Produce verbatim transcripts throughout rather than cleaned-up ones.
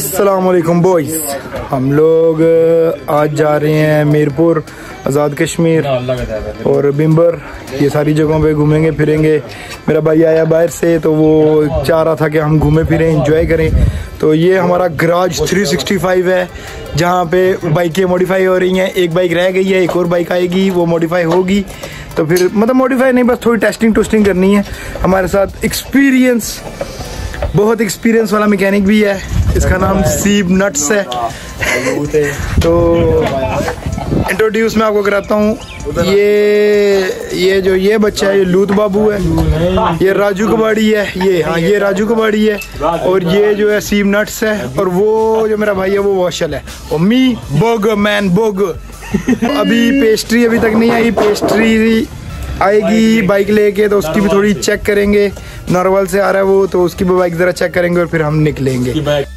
अस्सलाम वालेकुम बॉयज़, हम लोग आज जा रहे हैं मीरपुर, आज़ाद कश्मीर और बिम्बर, ये सारी जगहों पे घूमेंगे फिरेंगे। मेरा भाई आया बाहर से तो वो चाह रहा था कि हम घूमे फिरें एंजॉय करें। तो ये हमारा गराज तीन सौ पैंसठ है जहाँ पे बाइकें मॉडिफाई हो रही हैं। एक बाइक रह गई है, एक और बाइक आएगी वो मॉडिफाई होगी। तो फिर मतलब मॉडिफाई नहीं, बस थोड़ी टेस्टिंग टूस्टिंग करनी है। हमारे साथ एक्सपीरियंस बहुत एक्सपीरियंस वाला मैकेनिक भी है, इसका नाम सीब नट्स है। तो इंट्रोड्यूस मैं आपको कराता हूँ। ये ये जो ये बच्चा है ये लूत बाबू है, ये राजू कबाड़ी है, ये हाँ ये राजू कबाड़ी है, और ये जो है सीब नट्स है, और वो जो मेरा भाई है वो वॉशल है, और मी बोग मैन बोग। अभी पेस्ट्री अभी तक नहीं आई, पेस्ट्री आएगी बाइक लेके, तो उसकी भी थोड़ी चेक करेंगे। नॉर्मल से आ रहा है वो, तो उसकी भी बाइक जरा चेक करेंगे और फिर हम निकलेंगे।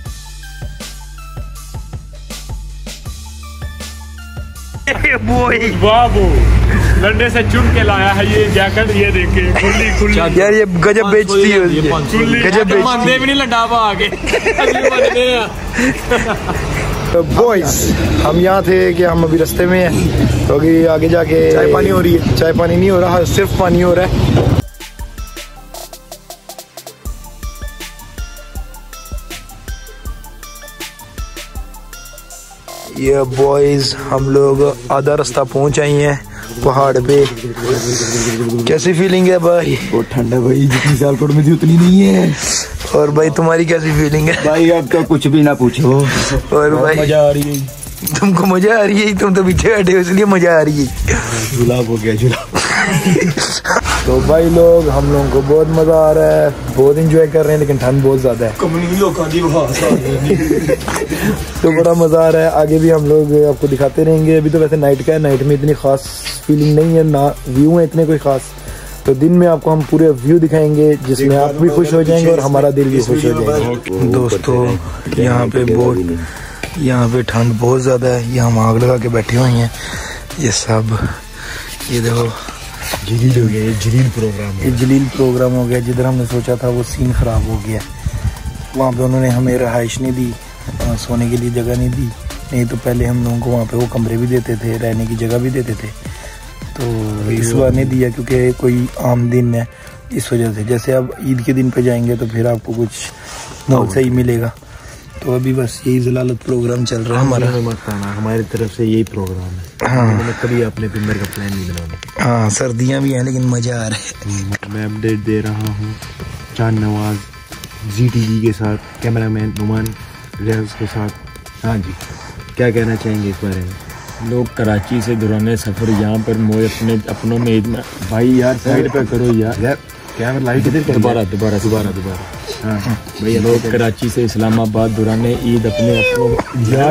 बाबू लंडे से चुन के लाया है ये जैकेट, ये देखे खुली खुली यार ये गजब बेचती है, गजब बेचती भी नहीं लटावा आगे। तो बॉयज हम यहाँ थे कि हम अभी रास्ते में हैं, तो अभी आगे जाके चाय पानी हो रही है। चाय पानी नहीं हो रहा, सिर्फ पानी हो रहा है। ये बॉयज हम लोग आधा रास्ता पहुंच आई हैं पहाड़ पे। कैसी फीलिंग है भाई? बहुत ठंड है भाई, जितनी सियालकोट में थी उतनी नहीं है। और भाई तुम्हारी कैसी फीलिंग है? भाई अब तो कुछ भी ना पूछो। और भाई मजा आ रही है। तुमको मजा आ रही है? तुम तो पीछे बैठे हो इसलिए मजा आ रही है। जुलाब हो गया जुलाब। तो भाई लोग हम लोगों को बहुत मजा आ रहा है, बहुत एंजॉय कर रहे हैं, लेकिन ठंड बहुत ज्यादा है तो बड़ा मजा आ रहा है। आगे भी हम लोग आपको दिखाते रहेंगे। अभी तो वैसे नाइट का है, नाइट में इतनी खास फीलिंग नहीं है, ना व्यू है इतने कोई खास। तो दिन में आपको हम पूरे व्यू दिखाएंगे जिसमें आप भी खुश हो जाएंगे और हमारा दिल भी खुश हो जाएगा। दोस्तों यहाँ पे बहुत यहाँ पे ठंड बहुत ज़्यादा है। ये हम आग लगा के बैठे हुए हैं। ये सब ये देखो जलील हो गया, ये जलील प्रोग्राम ये जलील प्रोग्राम हो गया। जिधर हमने सोचा था वो सीन ख़राब हो गया। वहाँ पे उन्होंने हमें रहाइश नहीं दी, सोने के लिए जगह नहीं दी। नहीं तो पहले हम लोगों को वहाँ पे वो कमरे भी देते थे, रहने की जगह भी देते थे। तो इस बार नहीं दिया क्योंकि कोई आम दिन है, इस वजह से। जैसे अब ईद के दिन पे जाएंगे तो फिर आपको कुछ बहुत सही मिलेगा। तो अभी बस यही जलालत प्रोग्राम चल रहा है हमारा। हमारी तरफ से यही प्रोग्राम है। हाँ कभी अपने बिम्बर का प्लान नहीं बनाना। हाँ सर्दियाँ भी हैं लेकिन मज़ा आ रहा है। मैं अपडेट दे रहा हूँ चांद नवाज जी टी वी के साथ, कैमरामैन नुमान रियाज के साथ। हाँ जी, क्या कहना चाहेंगे इस बारे में? लोग कराची से दुराने सफर यहाँ पर मोए अपने अपनों में ईद में। भाई यार साइड पे करो यार, यार क्या लाइट इधर दोबारा दोबारा दोबारा दोबारा हाँ भैया, लोग कराची से इस्लामाबाद दुराने ईद अपने अपनों यार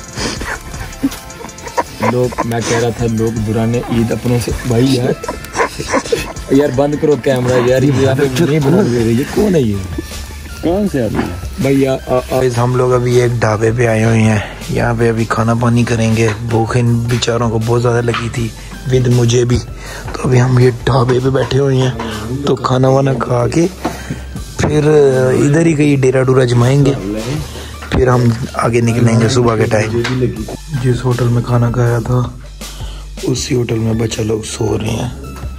लोग मैं कह रहा था लोग दुराने ईद अपनों से। भाई यार यार बंद करो कैमरा यार, ये यहाँ पे नहीं बना दे रही है। कौन है ये? कौन से आदमी भैया? हम लोग अभी एक ढाबे पे आए हुए हैं। यहाँ पे अभी खाना पानी करेंगे। भूख इन बेचारों को बहुत ज़्यादा लगी थी, विद मुझे भी। तो अभी हम ये ढाबे पे बैठे हुए हैं, तो खाना वाना खा के फिर इधर ही कहीं डेरा डूरा जमाएंगे, फिर हम आगे निकलेंगे सुबह के टाइम। जिस होटल में खाना खाया था उसी होटल में बच्चा लोग सो रहे हैं।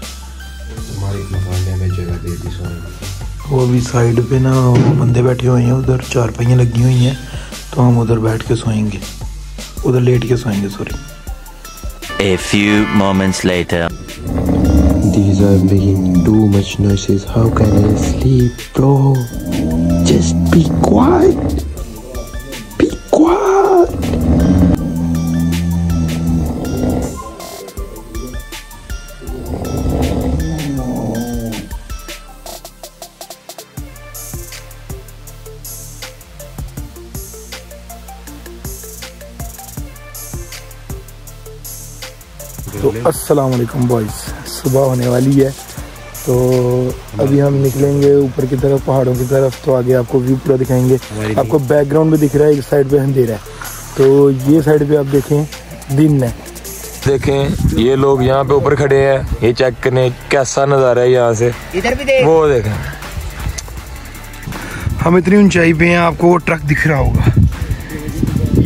में जगह दे दी सोने। वो भी साइड पे ना वो बंदे बैठे हुए हैं, उधर चार पहियाँ लगी हुई हैं, तो हम उधर बैठ के सोएंगे, उधर लेट के सोएंगे। Sorry. A few moments later. These are making too much noises. How can I sleep, bro? Just be quiet. Be quiet. तो अस्सलाम वालेकुम बॉयज़, सुबह होने वाली है। तो अभी हम निकलेंगे ऊपर की तरफ, पहाड़ों की तरफ। तो आगे आपको व्यू पूरा दिखाएंगे। आपको बैकग्राउंड में दिख रहा है, एक साइड पे अंधेरा है, तो ये साइड पे आप देखें दिन है। देखें ये लोग यहाँ पे ऊपर खड़े हैं, ये चेक करने कैसा नज़ारा है यहाँ से। इधर भी देख। वो देखें हम इतनी ऊंचाई पे हैं, आपको वो ट्रक दिख रहा होगा,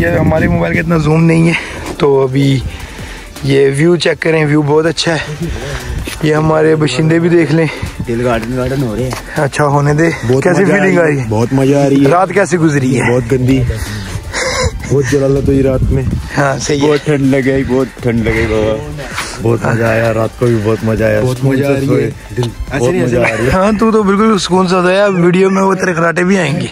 ये हमारे मोबाइल का इतना जूम नहीं है, तो अभी ये व्यू चेक करें, व्यू बहुत अच्छा है। ये हमारे बाशिंदे भी देख लें, दिल गार्डन गार्डन हो रहे हैं। अच्छा होने दे। कैसी फीलिंग आ रही है? बहुत मजा आ रही है। रात कैसी गुजरी है? बहुत गंदी, बहुत जलालत हुई रात में। हाँ सही है। बहुत ठंड लगे, बहुत ठंड लगे बाबा, बहुत मजा आया रात को भी, बहुत मजा आया, बहुत मजा आ रही है, बहुत मजा आ रही है। हाँ तू तो बिल्कुल सुकून सा था। वीडियो में वो तेरे खराटे भी आएंगे।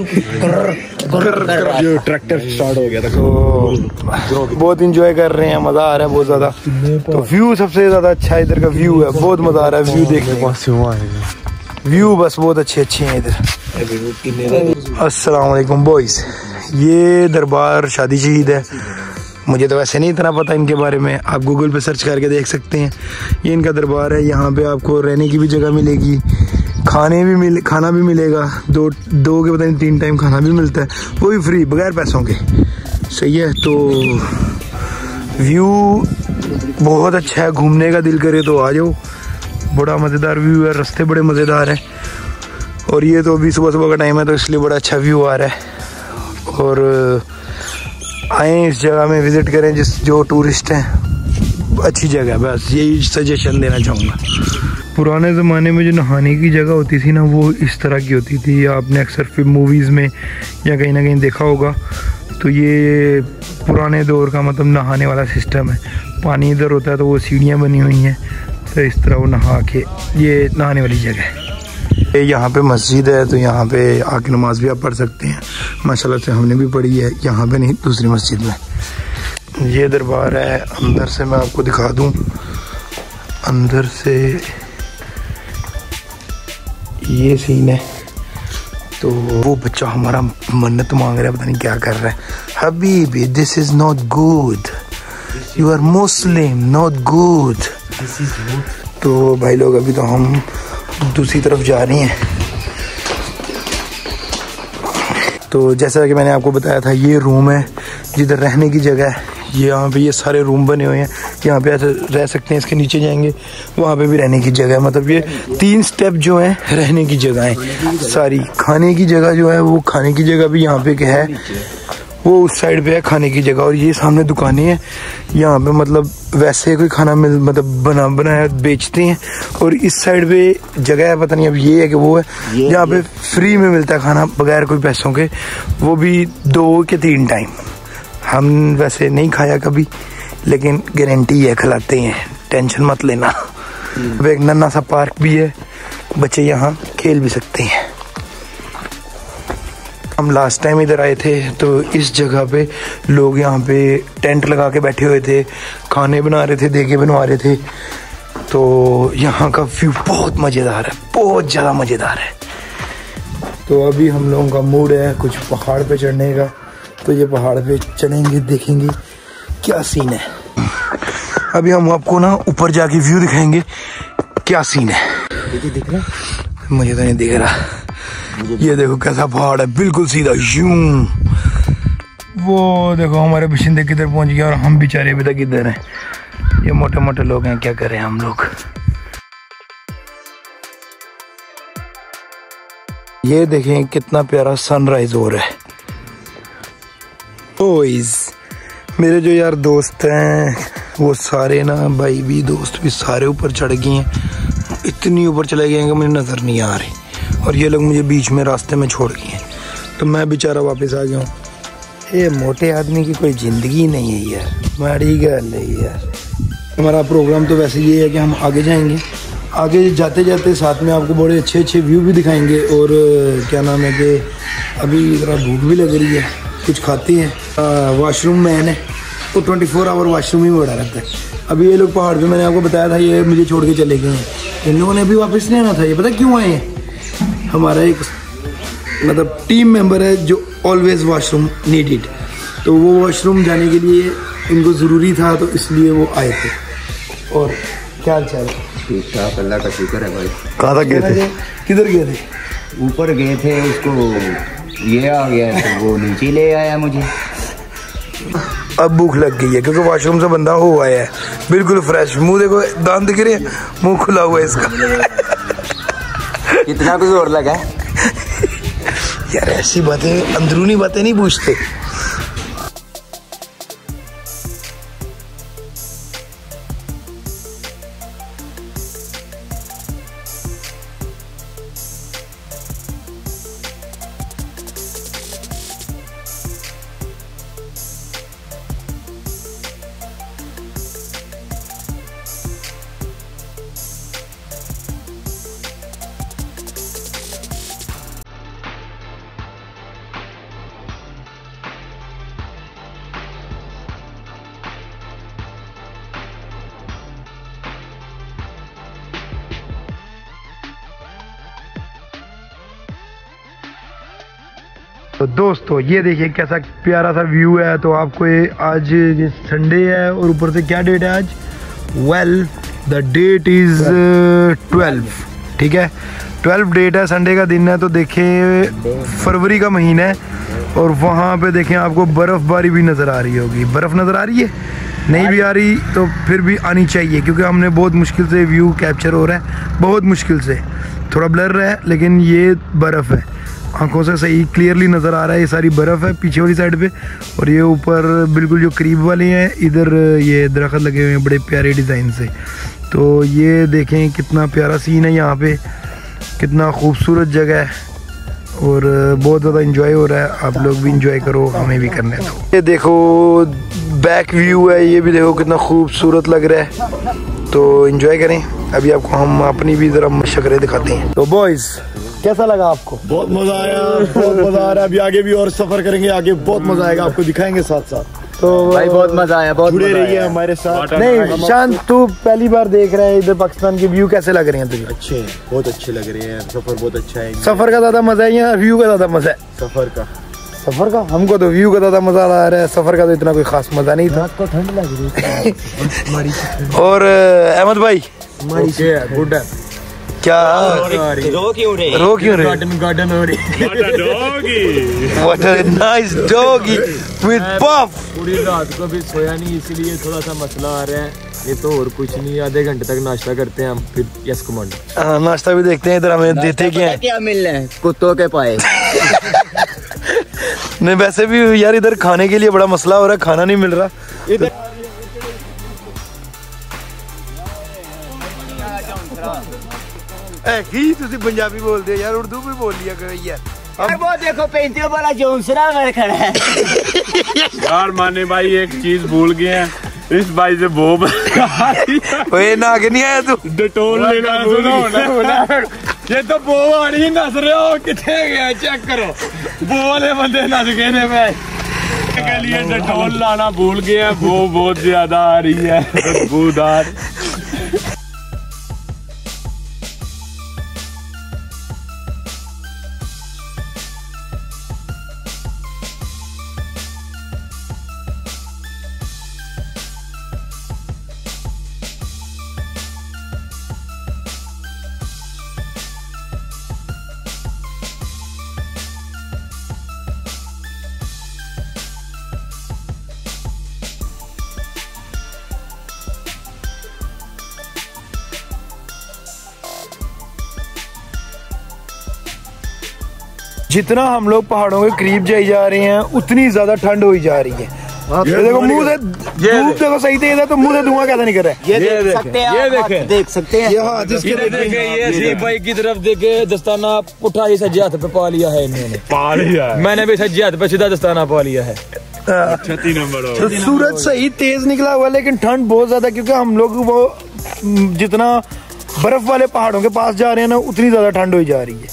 जो ट्रैक्टर स्टार्ट हो गया था, तो बहुत इंजॉय कर रहे हैं, मजा आ रहा है बहुत ज्यादा। तो व्यू सबसे ज्यादा अच्छा इधर का व्यू है, बहुत मजा आ रहा है व्यू देखने का। व्यू बस बहुत अच्छे अच्छे हैं इधर। अस्सलाम वालेकुम बॉयज, ये दरबार शादी शहीद है। मुझे तो वैसे नहीं इतना पता इनके बारे में, आप गूगल पे सर्च करके देख सकते हैं। ये इनका दरबार है। यहाँ पे आपको रहने की भी जगह मिलेगी, खाने भी मिले खाना भी मिलेगा। दो दो के पता नहीं तीन टाइम खाना भी मिलता है, वो भी फ्री, बगैर पैसों के। सही है। तो व्यू बहुत अच्छा है, घूमने का दिल करे तो आ जाओ। बड़ा मज़ेदार व्यू है, रास्ते बड़े मज़ेदार हैं। और ये तो अभी सुबह सुबह का टाइम है, तो इसलिए बड़ा अच्छा व्यू आ रहा है। और आए इस जगह में विज़िट करें, जिस जो टूरिस्ट हैं, अच्छी जगह है। बस यही सजेशन देना चाहूँगा। पुराने ज़माने में जो नहाने की जगह होती थी ना, वो इस तरह की होती थी। आपने अक्सर फिल्म मूवीज़ में या कहीं ना कहीं देखा होगा। तो ये पुराने दौर का मतलब नहाने वाला सिस्टम है। पानी इधर होता है तो वो सीढ़ियाँ बनी हुई हैं, तो इस तरह वो नहा के, ये नहाने वाली जगह है। यहाँ पे मस्जिद है, तो यहाँ पे आके नमाज भी आप पढ़ सकते हैं। माशाल्लाह से हमने भी पढ़ी है, यहाँ पे नहीं, दूसरी मस्जिद में। ये दरबार है। अंदर से मैं आपको दिखा दूँ, अंदर से ये सीन है। तो वो बच्चा हमारा मन्नत मांग रहा है, पता नहीं क्या कर रहा है। हबीबी this is not good, you are Muslim, not good. तो भाई लोग अभी तो हम दूसरी तरफ जा रही हैं। तो जैसा कि मैंने आपको बताया था, ये रूम है जिधर रहने की जगह है। ये यहाँ पे ये सारे रूम बने हुए हैं, यहाँ पे ऐसे रह सकते हैं। इसके नीचे जाएंगे, वहाँ पे भी रहने की जगह है। मतलब ये तीन स्टेप जो हैं रहने की जगह है सारी। खाने की जगह जो है, वो खाने की जगह भी यहाँ पे क्या है, वो उस साइड पे है खाने की जगह। और ये सामने दुकानें हैं, यहाँ पे मतलब वैसे कोई खाना मिल मतलब बना बनाया बेचते हैं। और इस साइड पे जगह है, पता नहीं अब ये है कि वो है, जहाँ पे फ्री में मिलता है खाना बगैर कोई पैसों के, वो भी दो के तीन टाइम। हम वैसे नहीं खाया कभी, लेकिन गारंटी है खिलाते हैं, टेंशन मत लेना। अब एक नन्हा सा पार्क भी है, बच्चे यहाँ खेल भी सकते हैं। हम लास्ट टाइम इधर आए थे, तो इस जगह पे लोग यहाँ पे टेंट लगा के बैठे हुए थे, खाने बना रहे थे, देगे बनवा रहे थे। तो यहाँ का व्यू बहुत मज़ेदार है, बहुत ज़्यादा मज़ेदार है। तो अभी हम लोगों का मूड है कुछ पहाड़ पे चढ़ने का, तो ये पहाड़ पे चढ़ेंगे, देखेंगे क्या सीन है। अभी हम आपको ना ऊपर जाके व्यू दिखाएंगे क्या सीन है। दिख रहा? मुझे तो नहीं दिख रहा। ये देखो कैसा पहाड़ है, बिल्कुल सीधा यूं। वो देखो हमारे बाशिंदे किधर पहुंच गए और हम बेचारे अभी तक इधर हैं। ये मोटे मोटे लोग हैं, क्या करें हम लोग। ये देखें कितना प्यारा सनराइज हो रहा है। बॉयज, मेरे जो यार दोस्त हैं वो सारे ना, भाई भी दोस्त भी सारे ऊपर चढ़ गए हैं। इतनी ऊपर चले गए हैं कि मुझे नज़र नहीं आ रही, और ये लोग मुझे बीच में रास्ते में छोड़ गए हैं। तो मैं बेचारा वापस आ गया हूँ। ये मोटे आदमी की कोई ज़िंदगी नहीं है यार, माड़ी गल है यार। हमारा प्रोग्राम तो वैसे ये है कि हम आगे जाएंगे, आगे जाते जाते साथ में आपको बड़े अच्छे अच्छे व्यू भी दिखाएंगे। और क्या नाम है कि अभी ज़रा भूख भी लग रही है, कुछ खाते हैं। वाशरूम मैन है, तो ट्वेंटी फोर आवर वाशरूम ही बड़ा रहता है। अभी ये लोग पहाड़ पे, मैंने आपको बताया था, ये मुझे छोड़ के चले गए हैं। इन लोगों ने अभी वापस नहीं आना था। ये पता क्यों आए हैं? हमारा एक मतलब टीम मेंबर है जो ऑलवेज वॉशरूम नीडेड, तो वो वॉशरूम जाने के लिए इनको ज़रूरी था, तो इसलिए वो आए थे। और क्या हाल चाल है? ठीक ठाक, अल्लाह का शुक्र है भाई। कहाँ तक गए थे? किधर गए थे? ऊपर गए थे, उसको ये आ गया तो वो नीचे ले आया मुझे। अब भूख लग गई है क्योंकि वॉशरूम से बंदा हो आया है, बिल्कुल फ्रेश। मुंह देखो, दांत दिख रहे हैं, मुंह खुला हुआ है इसका। इतना कुछ और लगा यार, ऐसी बातें अंदरूनी बातें नहीं पूछते। तो दोस्तों ये देखिए कैसा प्यारा सा व्यू है। तो आपको ये आज संडे है और ऊपर से क्या डेट है आज? Well the date is twelve, ठीक है, ट्वेल्व डेट है, संडे का दिन है। तो देखें फरवरी का महीना है और वहाँ पे देखें आपको बर्फ़बारी भी नज़र आ रही होगी। बर्फ़ नज़र आ रही है, नहीं भी आ रही तो फिर भी आनी चाहिए क्योंकि हमने बहुत मुश्किल से व्यू कैप्चर हो रहा है, बहुत मुश्किल से, थोड़ा ब्लर है लेकिन ये बर्फ़ है, आंखों से सही क्लियरली नज़र आ रहा है। ये सारी बर्फ़ है पीछे वाली साइड पे और ये ऊपर बिल्कुल जो करीब वाले हैं इधर ये दरख्त लगे हुए हैं बड़े प्यारे डिज़ाइन से। तो ये देखें कितना प्यारा सीन है यहाँ पे, कितना खूबसूरत जगह है और बहुत ज़्यादा इंजॉय हो रहा है। आप लोग भी इंजॉय करो, हमें भी करने दो। ये देखो बैक व्यू है, ये भी देखो कितना खूबसूरत लग रहा है। तो इंजॉय करें, अभी आपको हम अपनी भी ज़रा मशक़रे दिखाते हैं। तो बॉयज़ कैसा लगा आपको? बहुत मजा आया, बहुत मजा आ रहा है। अभी आगे भी और सफर करेंगे, आगे बहुत मजा आएगा, आपको दिखाएंगे साथ साथ। तो भाई बहुत मजा आया, बहुत जुड़े मजा रहिए आया हमारे साथ। नहीं शांत, तू पहली बार देख रहे हैं इधर पाकिस्तान के व्यू कैसे लग रहे हैं तुझे? अच्छे हैं, बहुत अच्छे लग रहे हैं, सफर बहुत अच्छा है। सफर का ज़्यादा मजा है या व्यू का ज़्यादा मजा है? सफर का सफर का हमको तो व्यू का ज़्यादा मजा आ रहा है, सफर का तो इतना कोई खास मजा नहीं था। को ठंड लग रही और अहमद भाई गुड है क्या रो क्यों रहे रो क्यों रहे? गार्डन गार्डन हो रही What a nice doggy with puff। पूरी रात को भी सोया नहीं, इसीलिए थोड़ा सा मसला आ रहा है। ये तो और कुछ नहीं, आधे घंटे तक नाश्ता करते हैं हम, फिर यस कमांडर। हाँ नाश्ता भी देखते हैं इधर, हमें देते क्या है? क्या मिल रहा है? कुत्तों के पाए। नहीं वैसे भी यार इधर खाने के लिए बड़ा मसला हो रहा है, खाना नहीं मिल रहा इधर। की तुसी पंजाबी बोलते हो यार, उर्दू भी बोल लिया करो यार। अब वो देखो पैंतीस वाला जोंसरा में खड़ा है। यार माने भाई एक चीज भूल गए हैं, इस भाई से बोब ओए ना आगे नहीं आया तू? डेटोल लेना भूल गए। ये तो बो आ रही है, नस रहे हो, कितने गया चेक करो, बो वाले बंदे नस गए ने मैं के लिए डेटोल लाना भूल गए हैं। वो बहुत ज्यादा आ रही है बदबूदार। जितना हम लोग पहाड़ों के करीब जाई जा रहे हैं उतनी ज्यादा ठंड हुई जा रही है। ये देखो मुंह से धूप देखो सही से, तो मुंह से धुआं कैसा निकल रहा है? ये देख सकते हैं, ये देखें, देख सकते हैं। ये हाथ जिसके देखे ये सी भाई की तरफ देखे, दस्ताना पुठा ही सज्जे हाथ पे पा लिया है इन्होंने, पा लिया है। मैंने भी सज्जे हाथ पे सीधा दस्ताना पा लिया है। छठी नंबर तो सूरज सही तेज निकला हुआ लेकिन ठंड बहुत ज्यादा, क्योंकि हम लोग वो जितना बर्फ वाले पहाड़ों के पास जा रहे हैं ना उतनी ज्यादा ठंड हुई जा रही है।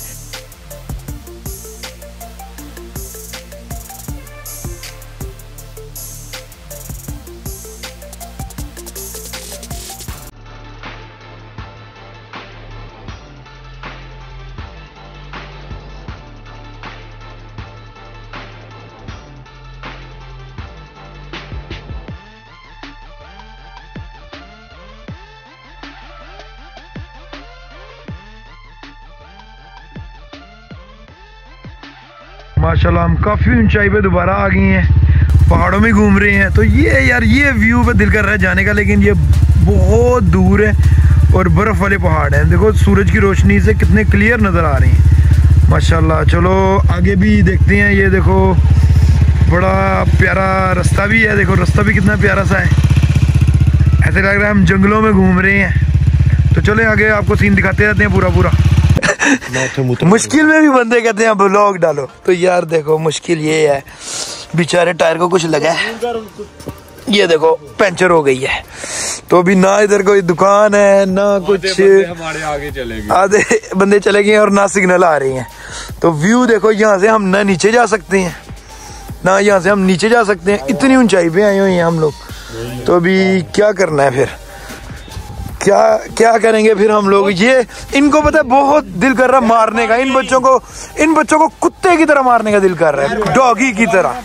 माशाल्लाह हम काफ़ी ऊंचाई पे दोबारा आ गए हैं, पहाड़ों में घूम रहे हैं। तो ये यार ये व्यू पे दिल कर रहा है जाने का, लेकिन ये बहुत दूर है और बर्फ़ वाले पहाड़ हैं। देखो सूरज की रोशनी से कितने क्लियर नज़र आ रहे हैं माशाल्लाह। चलो आगे भी देखते हैं। ये देखो बड़ा प्यारा रास्ता भी है, देखो रास्ता भी कितना प्यारा सा है, ऐसे लग रहा है हम जंगलों में घूम रहे हैं। तो चले आगे आपको सीन दिखाते रहते हैं पूरा पूरा। मुश्किल में भी बंदे कहते हैं ब्लॉग डालो, तो यार देखो मुश्किल ये है, बेचारे टायर को कुछ लगा है, ये देखो पंचर हो गई है। तो अभी ना इधर कोई दुकान है ना कुछ, हमारे आगे चले गए, आधे बंदे चले गए और ना सिग्नल आ रही हैं। तो व्यू देखो, यहाँ से हम ना नीचे जा सकते हैं ना यहाँ से हम नीचे जा सकते हैं, इतनी ऊंचाई पे आए हुए हैं हम लोग। तो अभी क्या करना है फिर, क्या क्या करेंगे फिर हम लोग। ये इनको पता है बहुत दिल कर रहा है मारने का, इन बच्चों को इन बच्चों को कुत्ते की तरह मारने का दिल कर रहा है, डॉगी की तरह।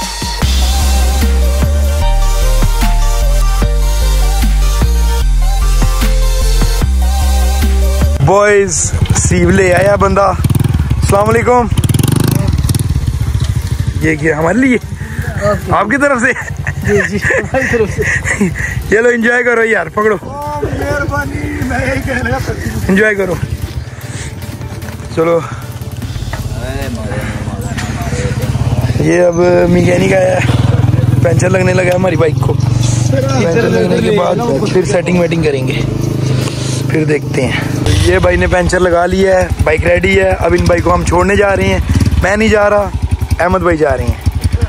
बॉयज सीव ले आया बंदा। अस्सलाम वालेकुम। ये क्या हमारे लिए आपकी तरफ से? जी जी हमारी तरफ से। ये लो एंजॉय करो यार, पकड़ो। मेहरबानी, मैं यही कहने का। एंजॉय करो। चलो ये अब मैकेनिक आया, पंचर लगने लगा है हमारी बाइक को। पंचर लगने के बाद फिर सेटिंग वेटिंग करेंगे, फिर देखते हैं। ये भाई ने पंचर लगा लिया है, बाइक रेडी है। अब इन बाइक को हम छोड़ने जा रहे हैं। मैं नहीं जा रहा, अहमद भाई जा रहे हैं।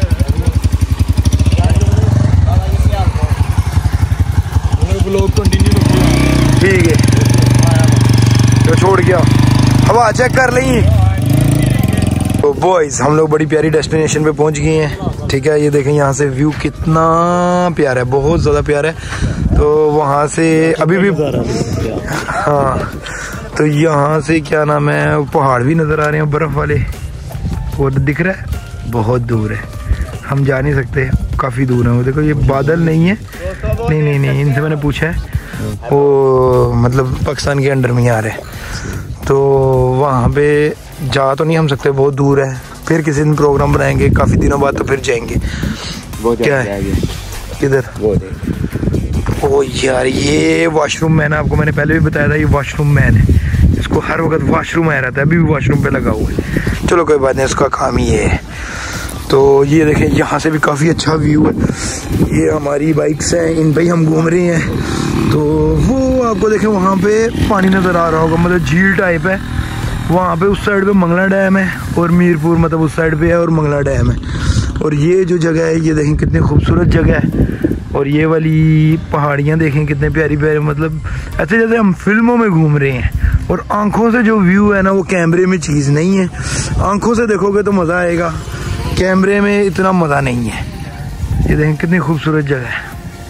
ठीक है, तो छोड़ गया। हवा चेक कर लेंगे। तो बॉयज हम लोग बड़ी प्यारी डेस्टिनेशन पे पहुंच गए हैं। ठीक है, ये देखें यहाँ से व्यू कितना प्यारा है, बहुत ज़्यादा प्यारा है। तो वहाँ से अभी भी हाँ, तो यहाँ से क्या नाम है, पहाड़ भी नज़र आ रहे हैं बर्फ़ वाले, वो दिख रहा है, बहुत दूर है, हम जा नहीं सकते, काफ़ी दूर है वो। देखो ये बादल नहीं है, नहीं नहीं नहीं इनसे मैंने पूछा है, वो मतलब पाकिस्तान के अंडर में आ रहे हैं। तो वहाँ पे जा तो नहीं हम सकते, बहुत दूर है। फिर किसी दिन प्रोग्राम बनाएंगे काफ़ी दिनों बाद, तो फिर जाएंगे। क्या है किधर? ओ यार ये वॉशरूम मैन, आपको मैंने पहले भी बताया था, ये वॉशरूम मैन है, इसको हर वक्त वॉशरूम आया रहता है, अभी भी वॉशरूम पे लगा हुआ है। चलो कोई बात नहीं, उसका काम ही है। तो ये देखें यहाँ से भी काफ़ी अच्छा व्यू है। ये हमारी बाइक्स हैं, इन पे ही हम घूम रहे हैं। तो वो आपको देखें वहाँ पे पानी नज़र आ रहा होगा, मतलब झील टाइप है। वहाँ पे उस साइड पे मंगला डैम है और मीरपुर मतलब उस साइड पे है, और मंगला डैम है। और ये जो जगह है ये देखें कितनी खूबसूरत जगह है। और ये वाली पहाड़ियाँ देखें कितने प्यारी प्यारी, मतलब ऐसे जैसे हम फिल्मों में घूम रहे हैं। और आंखों से जो व्यू है ना, वो कैमरे में चीज़ नहीं है। आंखों से देखोगे तो मज़ा आएगा, कैमरे में इतना मज़ा नहीं है। ये देखें कितनी खूबसूरत जगह है।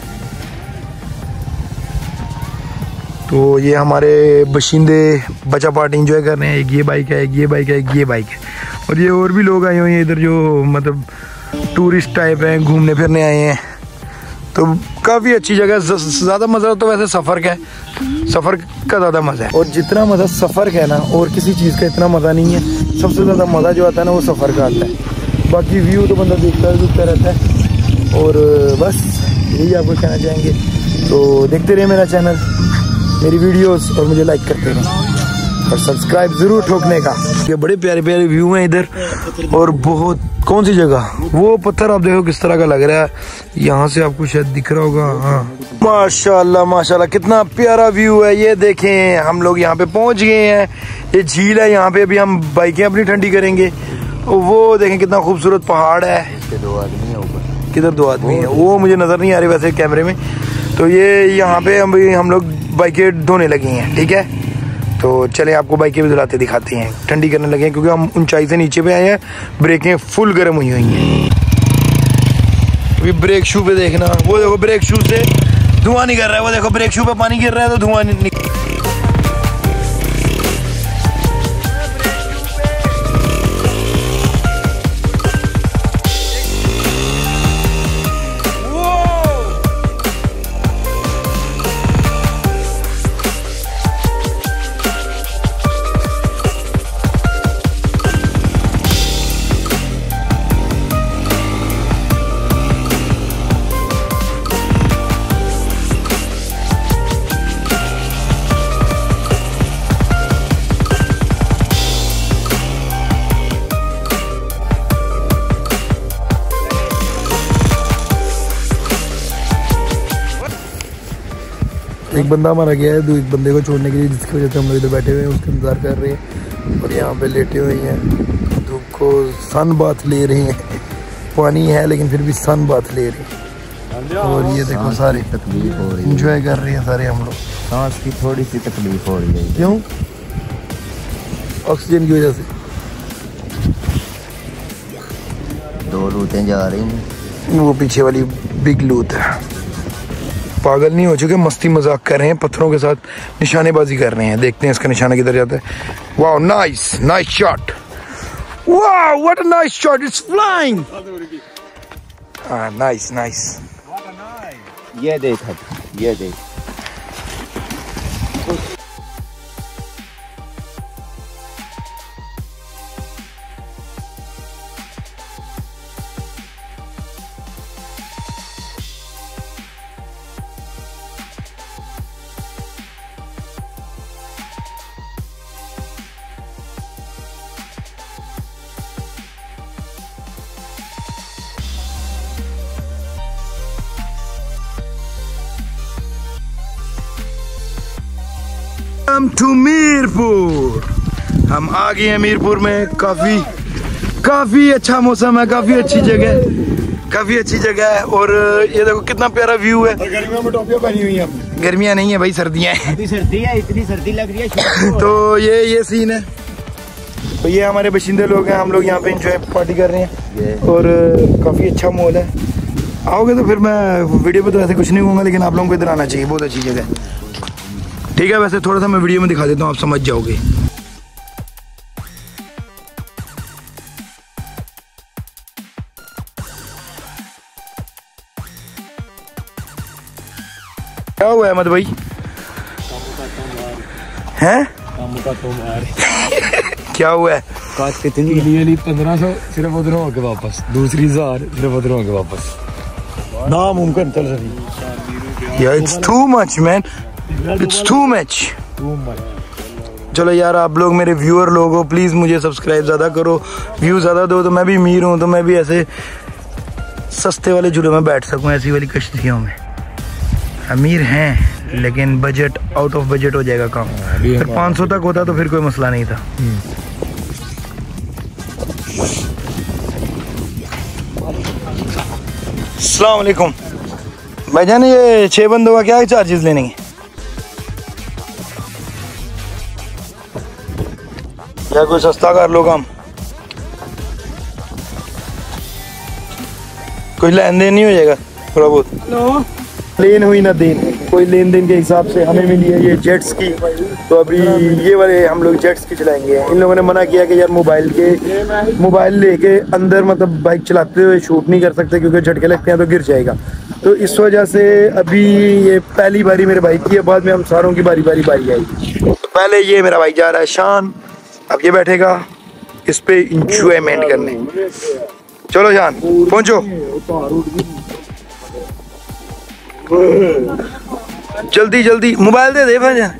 तो ये हमारे बशिंदे बचा पार्टी इंजॉय कर रहे हैं। एक ये बाइक है, एक ये बाइक है, एक ये बाइक है। और ये और भी लोग आए हुए हैं इधर, जो मतलब टूरिस्ट टाइप हैं, घूमने फिरने आए हैं। तो काफ़ी अच्छी जगह है। ज़्यादा मज़ा तो वैसे सफ़र का है, सफ़र का ज़्यादा मज़ा है। और जितना मज़ा सफ़र का है ना, और किसी चीज़ का इतना मज़ा नहीं है। सबसे ज़्यादा मज़ा जो आता है ना, वो सफ़र का आता है। बाकी व्यू तो बंदा देखता देखता रहता है। और बस यही आपको कहना चाहेंगे। तो देखते रहिए मेरा चैनल, मेरी वीडियोस, और मुझे लाइक करते रहें और सब्सक्राइब ज़रूर ठोकने का। ये बड़े प्यारे प्यारे व्यू हैं इधर। और बहुत कौन सी जगह, वो पत्थर आप देखो किस तरह का लग रहा है, यहाँ से आपको शायद दिख रहा होगा। हाँ माशाल्लाह माशाल्लाह कितना प्यारा व्यू है। ये देखें हम लोग यहाँ पे पहुँच गए हैं। ये झील है, यहाँ पे अभी हम बाइकें अपनी ठंडी करेंगे। वो देखें कितना खूबसूरत पहाड़ है। दो आदमी है ऊपर। किधर दो आदमी है? वो मुझे नज़र नहीं आ रही वैसे कैमरे में। तो ये यहाँ पे हम हम लोग बाइकें धोने लगे हैं। ठीक है, तो चले आपको बाइकें भी धुलाते दिखाते हैं। ठंडी करने लगे हैं क्योंकि हम ऊंचाई से नीचे पे आए हैं, ब्रेकें फुल गर्म हुई हुई हैं। अभी ब्रेक शू पे देखना, वो देखो ब्रेक शू से धुआं नहीं कर रहा है, वो देखो ब्रेक शू पे पानी गिर रहा है तो धुआं नहीं। एक बंदा हमारा गया है, दो एक बंदे को छोड़ने के लिए, जिसकी वजह से हम लोग इधर बैठे हुए हैं, उसका इंतजार कर रहे हैं। और यहाँ पे लेटे हुए हैं, धूप को सन बाथ ले रहे हैं। पानी है लेकिन फिर भी सन बाथ ले रहे हैं। और ये देखो सारे तकलीफ हो रही है, इंजॉय कर रहे हैं सारे हम लोग। सांस की थोड़ी सी तकलीफ हो रही है। क्यों? ऑक्सीजन की वजह से। दो लूटें जा रही हैं, वो पीछे वाली बिग लूट है। पागल नहीं हो चुके, मस्ती मजाक कर रहे हैं, पत्थरों के साथ निशानेबाजी कर रहे हैं। देखते हैं इसका निशाना किधर जाता है। वाह नाइस नाइस शॉट, वाह what a nice shot, it's flying. हां नाइस नाइस, ये देख ये देख। टू मीरपुर, हम आ गए हैं मीरपुर में। काफी काफी अच्छा मौसम है, काफी अच्छी जगह, काफी अच्छी जगह है। और ये देखो कितना प्यारा व्यू है। गर्मियों में टोपियां पहनी हुई हैं। गर्मियां नहीं है भाई, सर्दियां हैं। इतनी सर्दी है, इतनी सर्दी लग रही है। तो ये ये सीन है। तो ये हमारे बशिंदे लोग हैं, हम लोग यहाँ पे एंजॉय पार्टी कर रहे हैं और काफी अच्छा माहौल है। आओगे तो फिर मैं वीडियो पे तो ऐसे कुछ नहीं कहूँगा, लेकिन आप लोगों को इधर आना चाहिए, बहुत अच्छी जगह है। ठीक है, वैसे थोड़ा सा मैं वीडियो में दिखा देता हूँ, आप समझ जाओगे। क्या हुआ है अहमद भाई? हैं? क्या हुआ है? काश कितनी लिए पंद्रह सौ सिर्फ उधर हो के वापस, दूसरी हजार सिर्फ उधर हो के वापस। नामुमकिन चल रही। Yeah, it's too much man, it's too much. चलो यार, आप लोग मेरे व्यूअर लोग हो, प्लीज मुझे सब्सक्राइब ज्यादा करो, व्यू ज्यादा दो तो मैं भी अमीर हूँ, तो मैं भी ऐसे सस्ते वाले झूले में बैठ सकूँ, ऐसी वाली कश्तियों में। अमीर हैं लेकिन बजट आउट ऑफ बजट हो जाएगा काम। फिर पाँच सौ तक होता तो फिर कोई मसला नहीं था। अस्सलाम वालेकुम भाईजान, ये छह बंदों का क्या चार्जेस लेने हैं? या कोई सस्ता कर लो काम, कोई लेन देन नहीं हो जाएगा थोड़ा बहुत? नो लेन हुई ना देन, कोई लेन देन के हिसाब से हमें मिली है ये जेट्स की। तो अभी ये वाले हम लोग जेट्स की चलाएंगे। इन लोगों ने मना किया कि यार मोबाइल के मोबाइल लेके अंदर मतलब बाइक चलाते हुए शूट नहीं कर सकते क्योंकि झटके लगते हैं तो गिर जाएगा। तो इस वजह से अभी ये पहली बारी मेरे भाई की है, बाद में हम सारों की बारी बारी बारी आएगी। तो पहले ये मेरा भाई जा रहा है शान, अब ये बैठेगा इस पे इंजॉयमेंट करने। चलो शान पहुंचो, जल्दी जल्दी। मोबाइल दे दे भाईजान।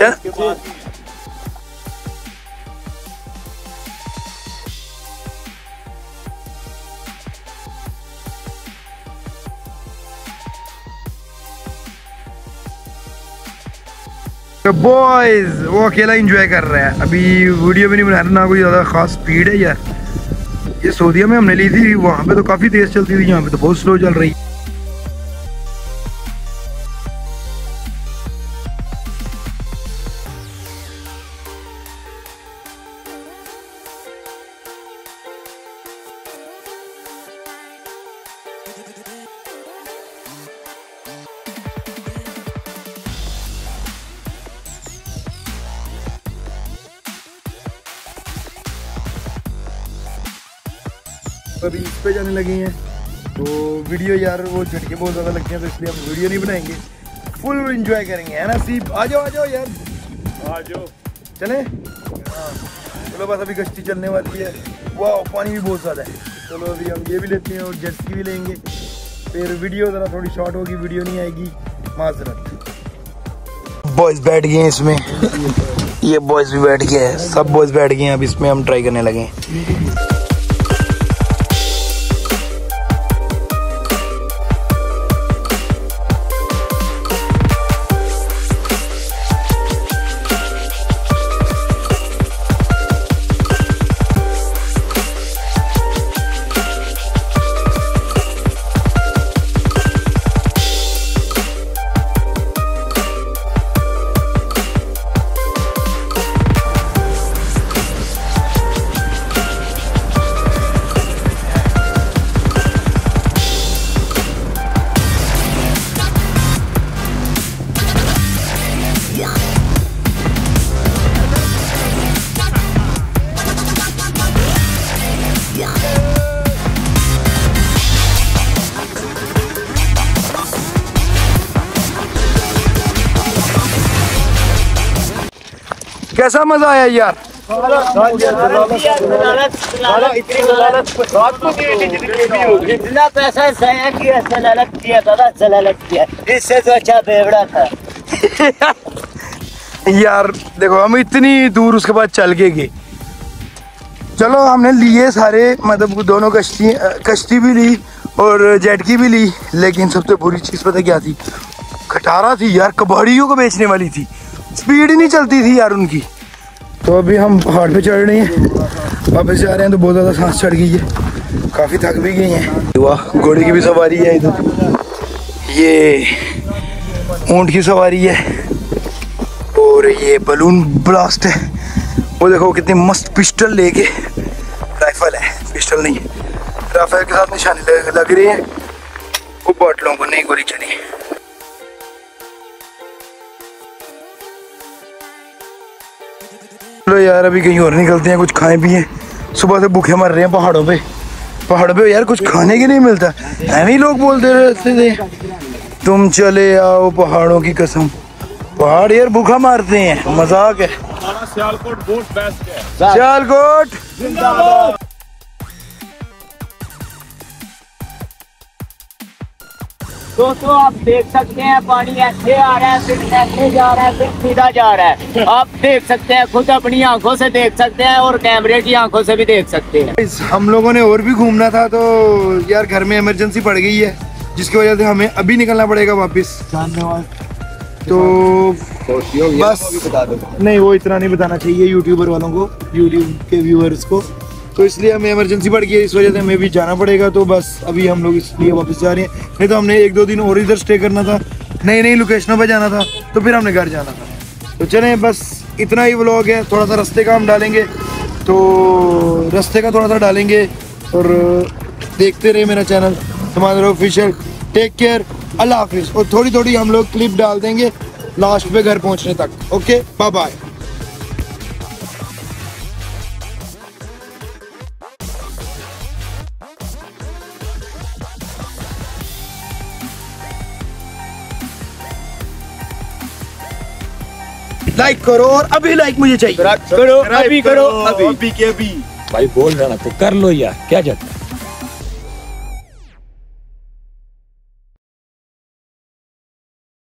बॉयज वो अकेला एंजॉय कर रहा है, अभी वीडियो भी नहीं बना रहा, ना कोई ज्यादा खास स्पीड है यार। ये सऊदीया में हमने ली थी, वहाँ पे तो काफी तेज चलती थी, यहाँ पे तो बहुत स्लो चल रही है। अभी इस पे जाने लगे हैं तो वीडियो यार वो झटके बहुत ज़्यादा लगते हैं, तो इसलिए हम वीडियो नहीं बनाएंगे, फुल एंजॉय करेंगे, है ना सीप? आ जाओ आ जाओ यार, आ जाओ चले। हाँ चलो बस अभी कश्ती चलने वाली है। वाह पानी भी बहुत ज़्यादा है। चलो अभी हम ये भी लेते हैं और जेट स्की भी लेंगे, फिर वीडियो ज़रा थोड़ी शॉर्ट होगी, वीडियो नहीं आएगी, माजरत। बॉयज़ बैठ गए हैं इसमें, ये बॉयज़ भी बैठ गए हैं, सब बॉयज़ बैठ गए हैं। अब इसमें हम ट्राई करने लगे हैं। कैसा मजा आया यार? इतना पैसा जाया किया, सलालत किया दादा, सलालत किया, इससे तो अच्छा बेवड़ा था। यार देखो हम इतनी दूर उसके बाद चल के गए, चलो हमने लिए सारे, मतलब दोनों कश्ती कश्ती भी ली और जेट की भी ली, लेकिन सबसे बुरी चीज़ पता क्या थी? खटारा थी यार, कबाड़ियों को बेचने वाली थी, स्पीड ही नहीं चलती थी यार उनकी। तो अभी हम पहाड़ पे चढ़ रहे हैं, वापस जा रहे हैं तो बहुत ज़्यादा सांस चढ़ गई है, काफ़ी थक भी गई हैं। वाह, घोड़े की भी सवारी है इधर, ये ऊँट की सवारी है और ये बलून ब्लास्ट है। वो देखो कितनी मस्त पिस्टल लेके, राइफल है पिस्टल नहीं, राइफल के साथ निशाने लग, लग रही है। वो बाटलों को नहीं गोली चली। चलो यार अभी कहीं और निकलते हैं, कुछ खाएं पिए, सुबह से भूखे मर रहे हैं पहाड़ों पे। पहाड़ पे यार कुछ खाने के नहीं मिलता, ऐसे ही लोग बोलते रहते थे तुम चले आओ पहाड़ों की कसम। पहाड़ यार भूखा मारते हैं, मजाक है। सियालकोट बहुत बेस्ट है। सियालकोट जिंदाबाद। दोस्तों आप देख सकते हैं पानी ऐसे आ रहा है, फिर ऐसे जा रहा है, फिर सीधा जा रहा है। आप देख सकते हैं, खुद अपनी आंखों से देख सकते हैं और कैमरे की आंखों से भी देख सकते हैं। हम लोगों ने और भी घूमना था तो यार घर में इमरजेंसी पड़ गई है, जिसकी वजह से हमें अभी निकलना पड़ेगा वापस। तो बस बता दो। नहीं, वो इतना नहीं बताना चाहिए यूट्यूबर वालों को, यूट्यूब के व्यूअर्स को, तो इसलिए हमें इमरजेंसी पड़ गई है, इस वजह से हमें भी जाना पड़ेगा। तो बस अभी हम लोग इसलिए वापस जा रहे हैं, नहीं तो हमने एक दो दिन और इधर स्टे करना था, नई नई लोकेशनों पे जाना था, तो फिर हमने घर जाना था। तो चलें, बस इतना ही व्लॉग है। थोड़ा सा रास्ते का हम डालेंगे, तो रास्ते का थोड़ा सा डालेंगे और देखते रहे मेरा चैनल समाधान ऑफिशियल। टेक केयर, अल्लाह हाफिज़। और थोड़ी थोड़ी हम लोग क्लिप डाल देंगे लास्ट पे घर पहुंचने तक। Okay, bye bye. लाइक करो और अभी लाइक मुझे चाहिए। करो, अभी करो, अभी भाई बोल रहा ना तो कर लो यार, क्या जाता है।